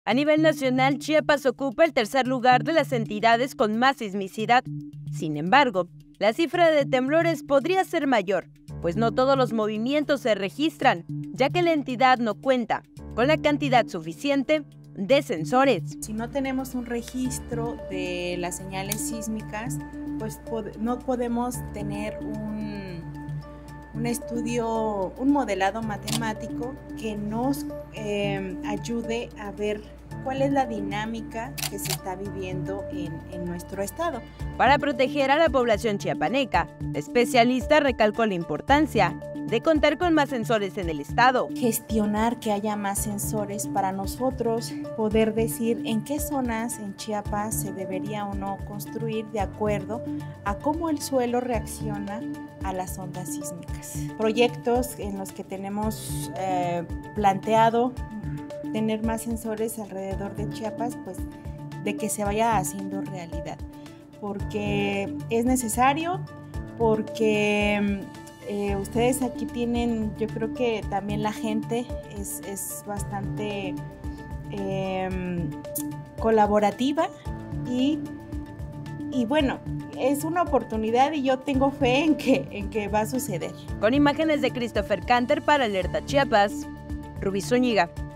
A nivel nacional, Chiapas ocupa el tercer lugar de las entidades con más sismicidad. Sin embargo, la cifra de temblores podría ser mayor, pues no todos los movimientos se registran, ya que la entidad no cuenta con la cantidad suficiente de sensores. Si no tenemos un registro de las señales sísmicas, pues no podemos tener un estudio, un modelado matemático que nos ayude a ver cuál es la dinámica que se está viviendo en nuestro estado. Para proteger a la población chiapaneca, la especialista recalcó la importancia de contar con más sensores en el estado. Gestionar que haya más sensores para nosotros poder decir en qué zonas en Chiapas se debería o no construir de acuerdo a cómo el suelo reacciona a las ondas sísmicas. Proyectos en los que tenemos planteado tener más sensores alrededor de Chiapas, pues de que se vaya haciendo realidad, porque es necesario, porque ustedes aquí tienen, yo creo que también la gente es bastante colaborativa y bueno, es una oportunidad y yo tengo fe en que va a suceder. Con imágenes de Christopher Canter para Alerta Chiapas, Rubí Zúñiga.